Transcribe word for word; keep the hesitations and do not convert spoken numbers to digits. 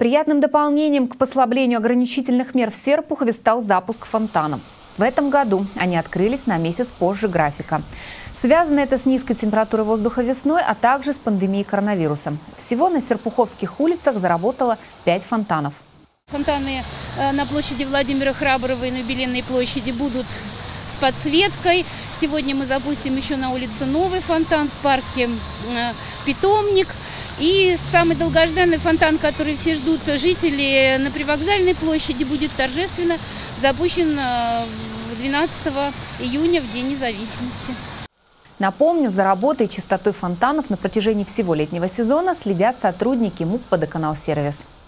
Приятным дополнением к послаблению ограничительных мер в Серпухове стал запуск фонтанов. В этом году они открылись на месяц позже графика. Связано это с низкой температурой воздуха весной, а также с пандемией коронавируса. Всего на серпуховских улицах заработало пять фонтанов. Фонтаны на площади Владимира Храброва и на Юбилейной площади будут с подсветкой. Сегодня мы запустим еще на улице новый фонтан в парке «Питомник». И самый долгожданный фонтан, который все ждут жители на Привокзальной площади, будет торжественно запущен двенадцатого июня, в День независимости. Напомню, за работой и чистотой фонтанов на протяжении всего летнего сезона следят сотрудники МУП «Водоканал Сервис».